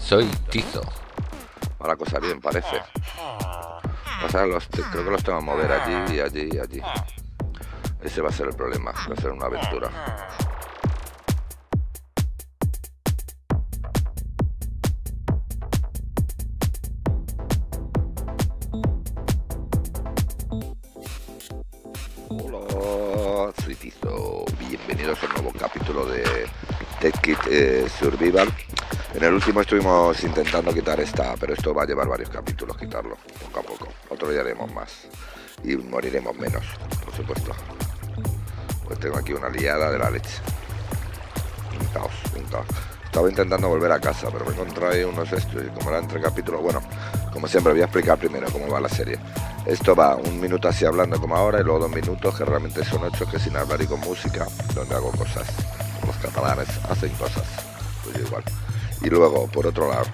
Soy Tizo. Va la cosa bien, parece. O sea, creo que los tengo que mover allí, allí y allí. Ese va a ser el problema, va a ser una aventura. Hola, soy Tizo. Bienvenidos a un nuevo capítulo de Tech Kit Survival. En el último estuvimos intentando quitar esta, pero esto va a llevar varios capítulos quitarlo, poco a poco. Otro día haremos más y moriremos menos, por supuesto. Pues tengo aquí una liada de la leche. Un caos, un caos. Estaba intentando volver a casa, pero me encontré unos estos y como era entre capítulos, bueno, como siempre voy a explicar primero cómo va la serie. Esto va 1 minuto así hablando como ahora y luego 2 minutos, que realmente son 8, que sin hablar y con música, donde hago cosas. Los catalanes hacen cosas, pues yo igual. Y luego, por otro lado,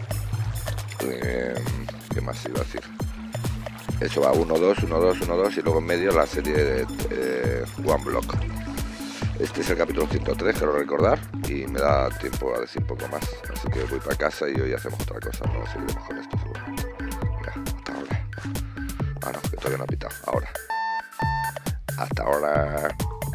¿qué más iba a decir? Eso va 1, 2, 1, 2, 1, 2 y luego en medio la serie de One Block. Este es el capítulo 103, quiero recordar, y me da tiempo a decir un poco más. Así que voy para casa y hoy hacemos otra cosa, no seguiremos con esto seguro. Venga, hasta ahora. Ah, no, que todavía no ha pitado, ahora. Hasta ahora.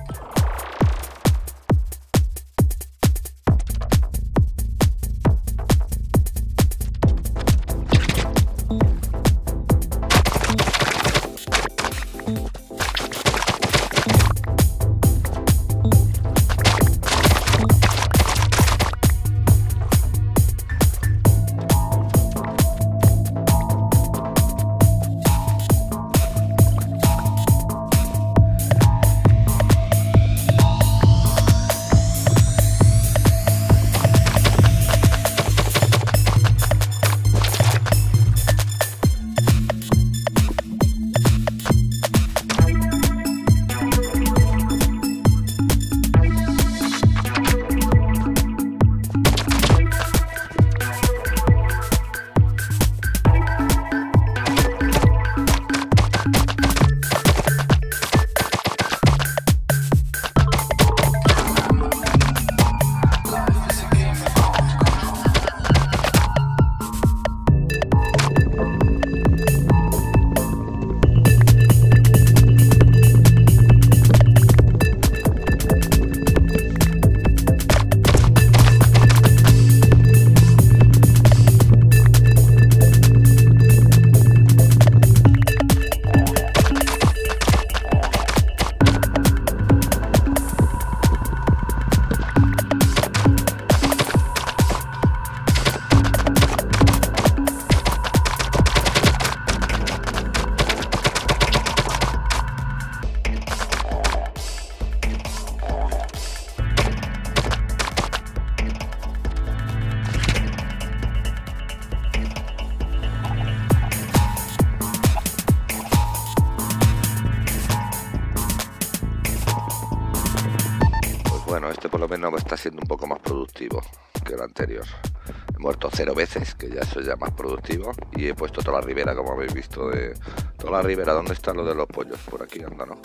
Bueno, este por lo menos está siendo un poco más productivo que el anterior. He muerto 0 veces, que ya eso ya más productivo. Y he puesto toda la ribera, como habéis visto, de toda la ribera. ¿Dónde está lo de los pollos? Por aquí, anda, ¿no?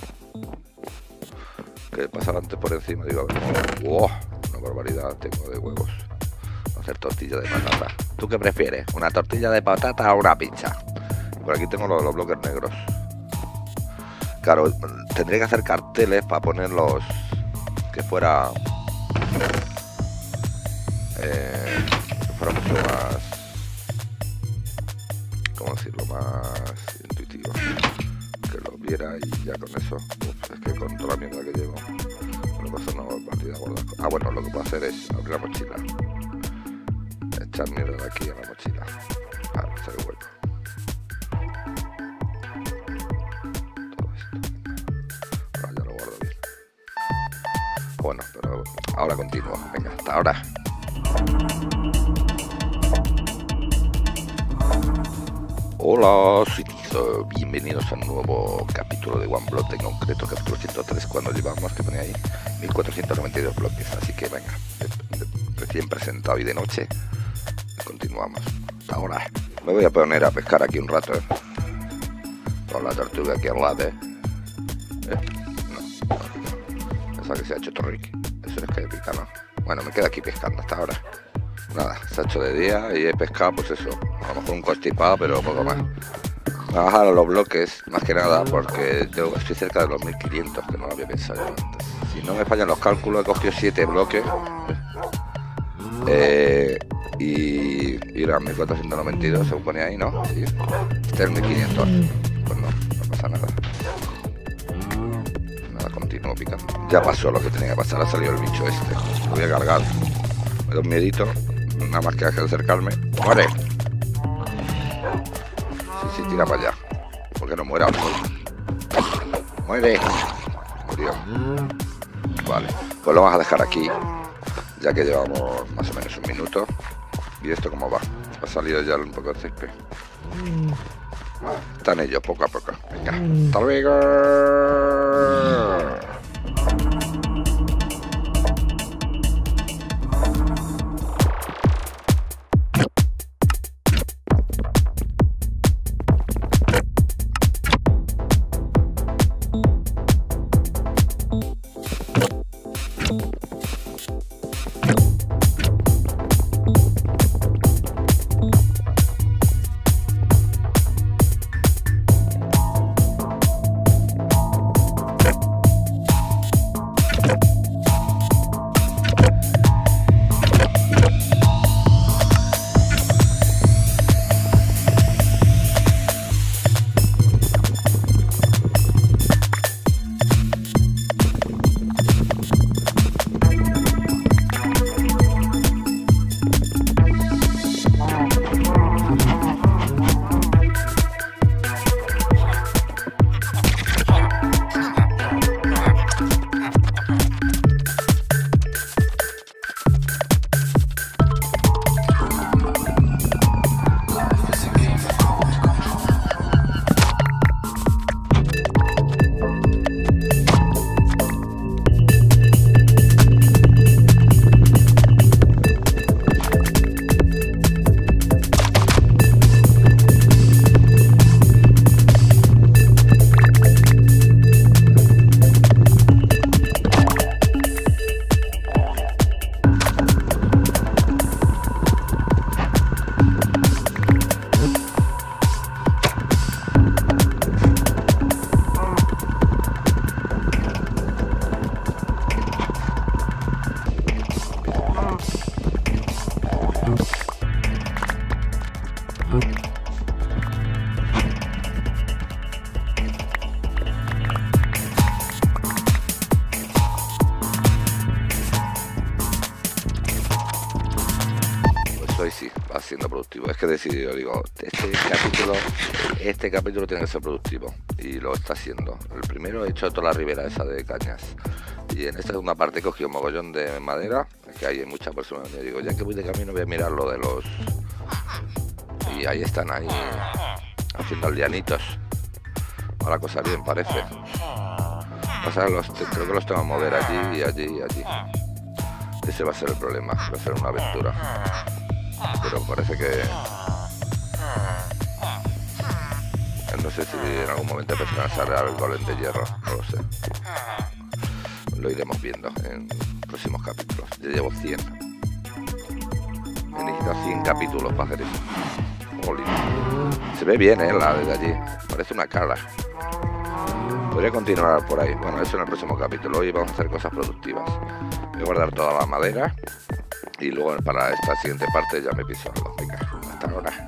Que pasaba antes por encima, digo, a ver. ¡Wow! Una barbaridad tengo de huevos. Hacer tortilla de patata. ¿Tú qué prefieres? ¿Una tortilla de patata o una pizza? Y por aquí tengo lo de los bloques negros. Claro, tendría que hacer carteles para ponerlos que fuera mucho más, ¿cómo decirlo?, más intuitivo, que lo viera y ya con eso. Es que con toda la mierda que llevo no pasa una partida gorda. Ah, bueno, lo que puedo hacer es abrir la mochila, echar mierda de aquí a la mochila, hacer el hueco, todo esto. Ahora ya lo guardo bien. Bueno, pero ahora continúo. Venga, hasta ahora. Hola, soy Tizo. Bienvenidos a un nuevo capítulo de One Block, en concreto capítulo 103, cuando llevamos, que ponía ahí, 1492 bloques. Así que venga, recién presentado y de noche, continuamos. Hasta ahora. Me voy a poner a pescar aquí un rato, con la tortuga aquí al lado, No, pensaba que se ha hecho torrique. Eso es que pica, ¿no? Bueno, me quedo aquí pescando hasta ahora. Nada, se ha hecho de día y he pescado, pues eso, a lo mejor un constipado, pero poco más. Me a bajar a los bloques, más que nada, porque yo estoy cerca de los 1500, que no lo había pensado yo antes. Si no me fallan los cálculos, he cogido 7 bloques y eran 1492, según ponía ahí, ¿no? Sí. Este es 1500. Pues no pasa nada. Nada, continúo picando. Ya pasó lo que tenía que pasar, ha salido el bicho este. Lo voy a cargar. Me da un miedito, nada más que acercarme. ¡Muere! Sí, tira para allá. Porque no muera. ¡Muere! Murió. Vale, pues lo vamos a dejar aquí, ya que llevamos más o menos un minuto. ¿Y esto cómo va? Ha salido ya un poco de césped. Vale, están ellos poco a poco. Venga, hasta luego. Hoy sí, va siendo productivo. Es que he decidido, digo, este capítulo tiene que ser productivo. Y lo está haciendo. El primero he hecho toda la ribera esa de cañas. Y en esta segunda parte he cogido un mogollón de madera. Es que hay muchas personas. Yo digo, ya que voy de camino voy a mirar lo de los... Y ahí están, ahí haciendo aldeanitos. Va la cosa bien, parece. Pasa que creo que los tengo que mover allí y allí y allí. Ese va a ser el problema, va a ser una aventura. Pero parece que... No sé si en algún momento empezarán a salir el golem de hierro, no lo sé. Lo iremos viendo en próximos capítulos. Ya llevo 100. He necesitado 100 capítulos para hacer eso. Jolín. Se ve bien, la de allí. Parece una cara. Podría continuar por ahí. Bueno, eso en el próximo capítulo. Hoy vamos a hacer cosas productivas. Voy a guardar toda la madera. Y luego para esta siguiente parte ya me piso algo. Venga, hasta ahora.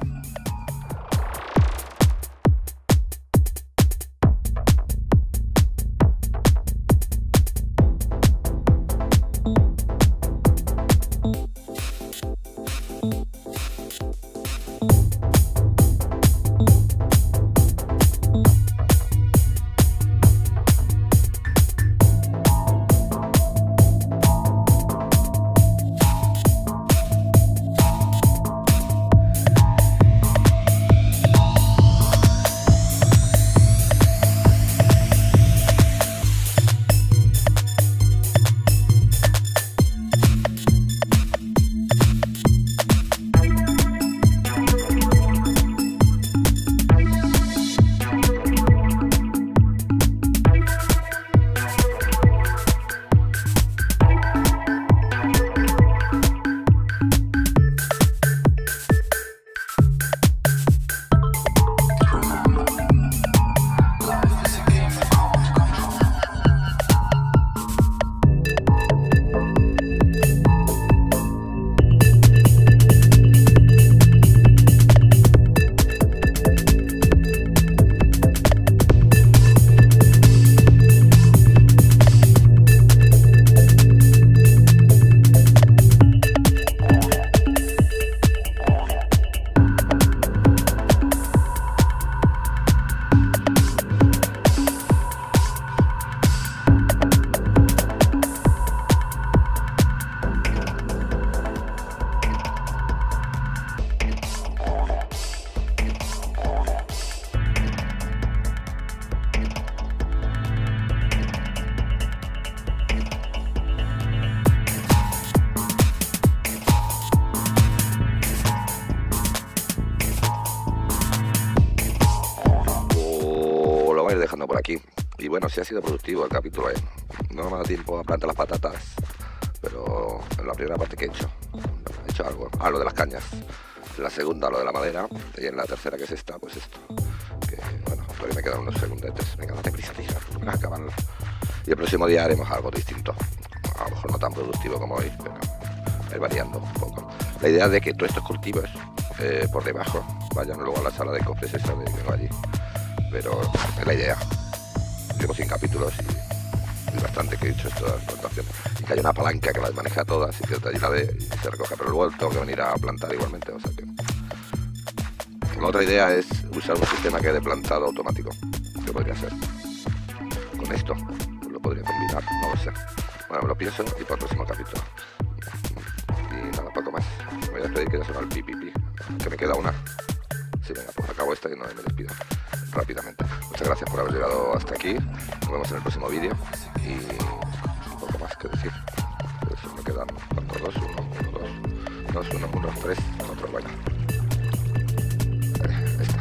bueno, sí ha sido productivo el capítulo, ¿eh? No me ha dado tiempo a plantar las patatas, pero en la primera parte que he hecho algo. Lo de las cañas. En la segunda lo de la madera. Y en la tercera, que es esta, pues esto. Que bueno, todavía me quedan unos segundetes. Venga, date prisa, tija, a acabarlo. Y el próximo día haremos algo distinto. A lo mejor no tan productivo como hoy, pero ir variando un poco. La idea de que todos estos cultivos por debajo vayan luego a la sala de cofres esa de que tengo allí. Pero es la idea. Tengo 100 capítulos y bastante que he hecho esta plantación. Y que hay una palanca que las maneja todas y que allí la ve y se recoge. Pero luego tengo que venir a plantar igualmente. O sea que... La otra idea es usar un sistema que de plantado automático. Que podría ser. Con esto lo podría combinar, no lo sé. Bueno, me lo pienso y para el próximo capítulo. Y nada, poco más. Me voy a despedir que ya suena el pipipi. Que me queda una. Sí, venga, pues acabo esta y no me despido rápidamente. Muchas gracias por haber llegado hasta aquí. Nos vemos en el próximo vídeo. Y poco más que decir. Pues me quedan, ¿cuántos? 2, 1, 3, 4, bueno. Esta.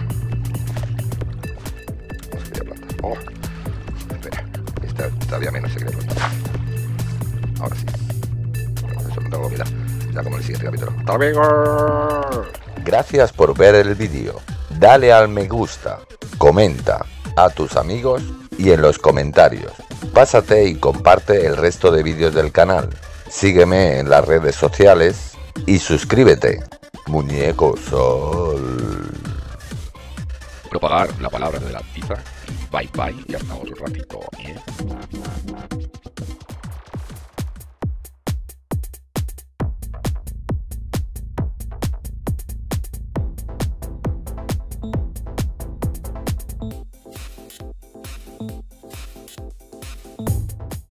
No se quería plantar. Oh, espera. Esta todavía menos se quería plantar. Ahora sí. Eso no tengo que mirar. Ya como en el siguiente capítulo. ¡Hasta luego! Gracias por ver el vídeo. Dale al me gusta, comenta a tus amigos y en los comentarios. Pásate y comparte el resto de vídeos del canal. Sígueme en las redes sociales y suscríbete. Muñeco Sol. Propagar la palabra de la tiza. Bye bye y hasta otro ratito.